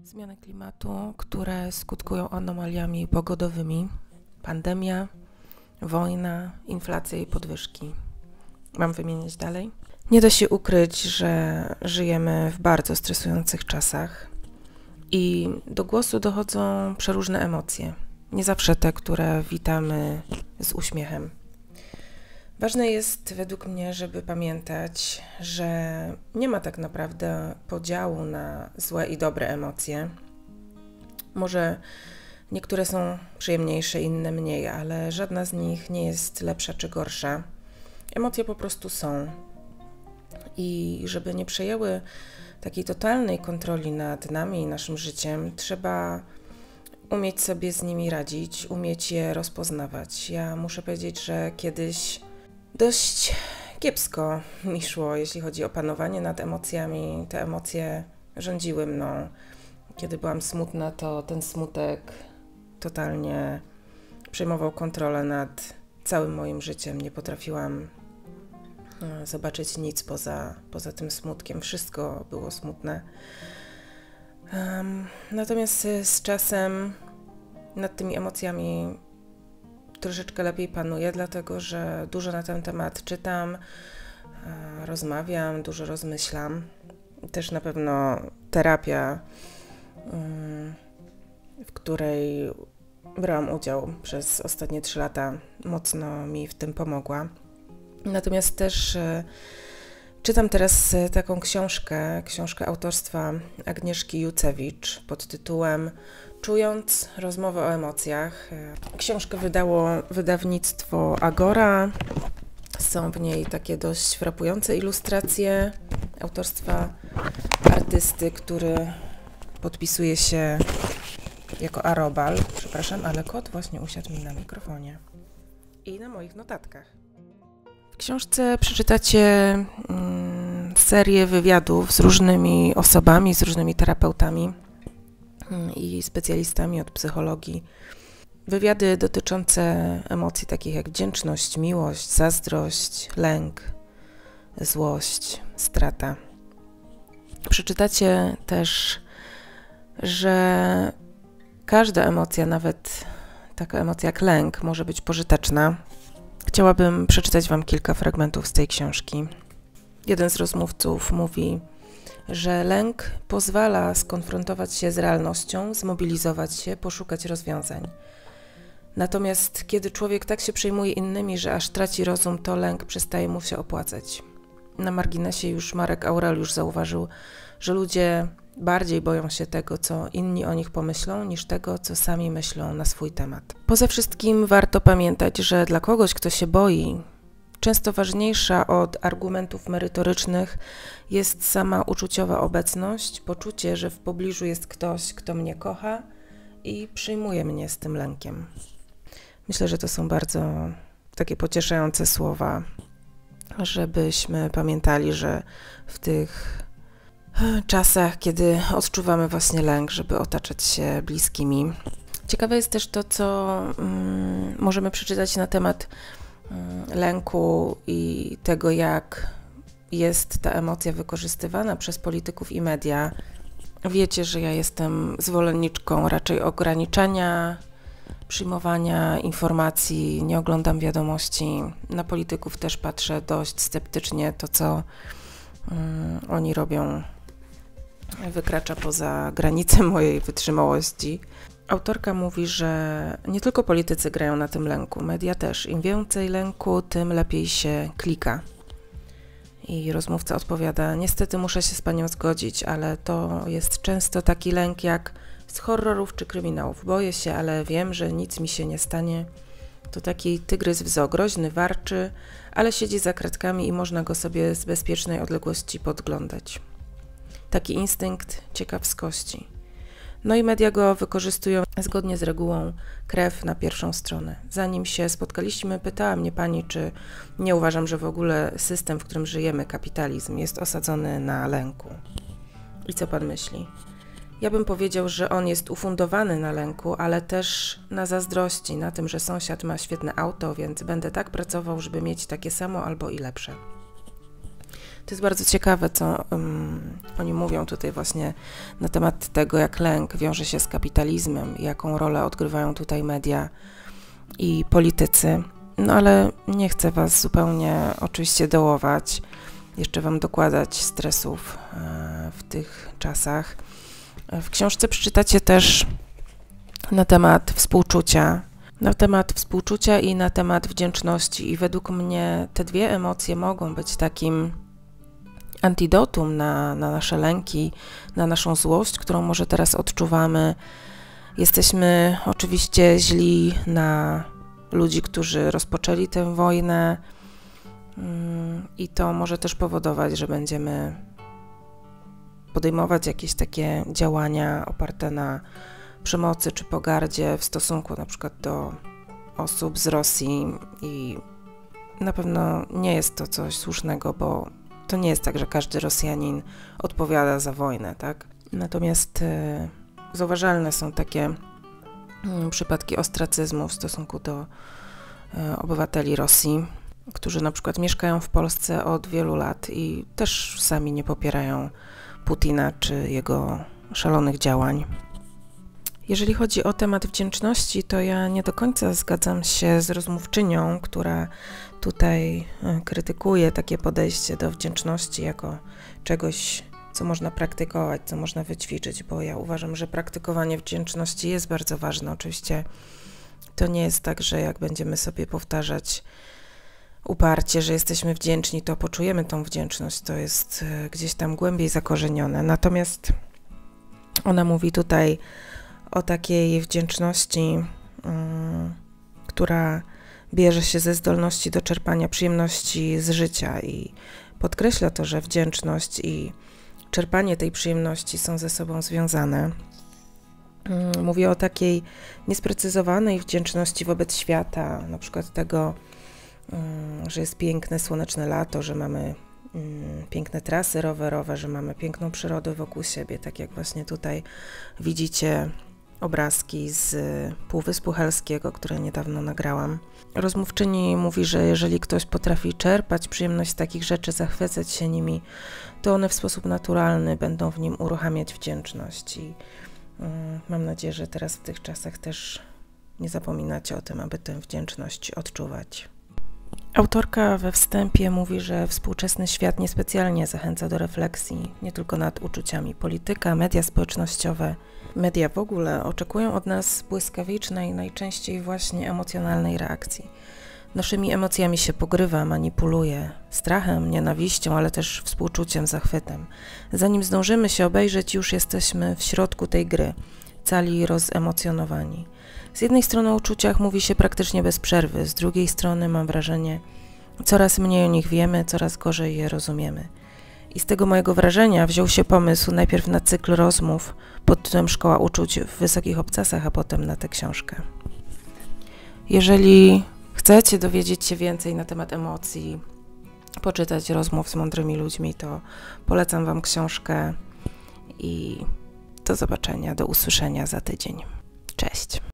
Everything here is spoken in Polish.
Zmiany klimatu, które skutkują anomaliami pogodowymi, pandemia, wojna, inflacja i podwyżki. Mam wymieniać dalej? Nie da się ukryć, że żyjemy w bardzo stresujących czasach i do głosu dochodzą przeróżne emocje, nie zawsze te, które witamy z uśmiechem. Ważne jest według mnie, żeby pamiętać, że nie ma tak naprawdę podziału na złe i dobre emocje. Może niektóre są przyjemniejsze, inne mniej, ale żadna z nich nie jest lepsza czy gorsza. Emocje po prostu są. I żeby nie przejęły takiej totalnej kontroli nad nami i naszym życiem, trzeba umieć sobie z nimi radzić, umieć je rozpoznawać. Ja muszę powiedzieć, że kiedyś dość kiepsko mi szło, jeśli chodzi o panowanie nad emocjami. Te emocje rządziły mną. Kiedy byłam smutna, to ten smutek totalnie przejmował kontrolę nad całym moim życiem. Nie potrafiłam zobaczyć nic poza tym smutkiem. Wszystko było smutne. Natomiast z czasem nad tymi emocjami troszeczkę lepiej panuję, dlatego że dużo na ten temat czytam, rozmawiam, dużo rozmyślam. Też na pewno terapia, w której brałam udział przez ostatnie 3 lata, mocno mi w tym pomogła. Natomiast też czytam teraz taką książkę autorstwa Agnieszki Jucewicz pod tytułem Czując rozmowę o emocjach. Książkę wydało wydawnictwo Agora. Są w niej takie dość frapujące ilustracje autorstwa artysty, który podpisuje się jako Arobal. Przepraszam, ale kot właśnie usiadł mi na mikrofonie i na moich notatkach. W książce przeczytacie serię wywiadów z różnymi osobami, z różnymi terapeutami i specjalistami od psychologii. Wywiady dotyczące emocji takich jak wdzięczność, miłość, zazdrość, lęk, złość, strata. Przeczytacie też, że każda emocja, nawet taka emocja jak lęk, może być pożyteczna. Chciałabym przeczytać Wam kilka fragmentów z tej książki. Jeden z rozmówców mówi, że lęk pozwala skonfrontować się z realnością, zmobilizować się, poszukać rozwiązań. Natomiast kiedy człowiek tak się przejmuje innymi, że aż traci rozum, to lęk przestaje mu się opłacać. Na marginesie już Marek Aureliusz zauważył, że ludzie bardziej boją się tego, co inni o nich pomyślą, niż tego, co sami myślą na swój temat. Poza wszystkim warto pamiętać, że dla kogoś, kto się boi, często ważniejsza od argumentów merytorycznych jest sama uczuciowa obecność, poczucie, że w pobliżu jest ktoś, kto mnie kocha i przyjmuje mnie z tym lękiem. Myślę, że to są bardzo takie pocieszające słowa, żebyśmy pamiętali, że w tych czasach, kiedy odczuwamy właśnie lęk, żeby otaczać się bliskimi. Ciekawe jest też to, co możemy przeczytać na temat lęku i tego, jak jest ta emocja wykorzystywana przez polityków i media. Wiecie, że ja jestem zwolenniczką raczej ograniczania przyjmowania informacji, nie oglądam wiadomości. Na polityków też patrzę dość sceptycznie. To, co oni robią, wykracza poza granice mojej wytrzymałości. Autorka mówi, że nie tylko politycy grają na tym lęku, media też. Im więcej lęku, tym lepiej się klika. I rozmówca odpowiada, niestety muszę się z Panią zgodzić, ale to jest często taki lęk jak z horrorów czy kryminałów. Boję się, ale wiem, że nic mi się nie stanie. To taki tygrys w zoo, groźny, warczy, ale siedzi za kratkami i można go sobie z bezpiecznej odległości podglądać. Taki instynkt ciekawskości. No i media go wykorzystują zgodnie z regułą krew na pierwszą stronę. Zanim się spotkaliśmy, pytała mnie pani, czy nie uważam, że w ogóle system, w którym żyjemy, kapitalizm, jest osadzony na lęku. I co pan myśli? Ja bym powiedział, że on jest ufundowany na lęku, ale też na zazdrości, na tym, że sąsiad ma świetne auto, więc będę tak pracował, żeby mieć takie samo albo i lepsze. To jest bardzo ciekawe, co oni mówią tutaj właśnie na temat tego, jak lęk wiąże się z kapitalizmem, jaką rolę odgrywają tutaj media i politycy. No ale nie chcę Was zupełnie oczywiście dołować, jeszcze Wam dokładać stresów w tych czasach. W książce przeczytacie też na temat współczucia i na temat wdzięczności. I według mnie te dwie emocje mogą być takim antidotum na nasze lęki, na naszą złość, którą może teraz odczuwamy. Jesteśmy oczywiście źli na ludzi, którzy rozpoczęli tę wojnę i to może też powodować, że będziemy podejmować jakieś takie działania oparte na przemocy czy pogardzie w stosunku na przykład do osób z Rosji i na pewno nie jest to coś słusznego, bo to nie jest tak, że każdy Rosjanin odpowiada za wojnę, tak? Natomiast zauważalne są takie przypadki ostracyzmu w stosunku do obywateli Rosji, którzy na przykład mieszkają w Polsce od wielu lat i też sami nie popierają Putina czy jego szalonych działań. Jeżeli chodzi o temat wdzięczności, to ja nie do końca zgadzam się z rozmówczynią, która tutaj krytykuje takie podejście do wdzięczności jako czegoś, co można praktykować, co można wyćwiczyć, bo ja uważam, że praktykowanie wdzięczności jest bardzo ważne. Oczywiście to nie jest tak, że jak będziemy sobie powtarzać uparcie, że jesteśmy wdzięczni, to poczujemy tą wdzięczność. To jest gdzieś tam głębiej zakorzenione. Natomiast ona mówi tutaj o takiej wdzięczności, która bierze się ze zdolności do czerpania przyjemności z życia i podkreśla to, że wdzięczność i czerpanie tej przyjemności są ze sobą związane. Mówię o takiej niesprecyzowanej wdzięczności wobec świata, na przykład tego, że jest piękne, słoneczne lato, że mamy piękne trasy rowerowe, że mamy piękną przyrodę wokół siebie, tak jak właśnie tutaj widzicie obrazki z Półwyspu Helskiego, które niedawno nagrałam. Rozmówczyni mówi, że jeżeli ktoś potrafi czerpać przyjemność z takich rzeczy, zachwycać się nimi, to one w sposób naturalny będą w nim uruchamiać wdzięczność. I mam nadzieję, że teraz w tych czasach też nie zapominacie o tym, aby tę wdzięczność odczuwać. Autorka we wstępie mówi, że współczesny świat niespecjalnie zachęca do refleksji, nie tylko nad uczuciami. Polityka, media społecznościowe, media w ogóle oczekują od nas błyskawicznej, najczęściej właśnie emocjonalnej reakcji. Naszymi emocjami się pogrywa, manipuluje, strachem, nienawiścią, ale też współczuciem, zachwytem. Zanim zdążymy się obejrzeć, już jesteśmy w środku tej gry, cali rozemocjonowani. Z jednej strony o uczuciach mówi się praktycznie bez przerwy, z drugiej strony mam wrażenie, coraz mniej o nich wiemy, coraz gorzej je rozumiemy. I z tego mojego wrażenia wziął się pomysł najpierw na cykl rozmów pod tytułem Szkoła uczuć w wysokich obcasach, a potem na tę książkę. Jeżeli chcecie dowiedzieć się więcej na temat emocji, poczytać rozmów z mądrymi ludźmi, to polecam Wam książkę i do zobaczenia, do usłyszenia za tydzień. Cześć!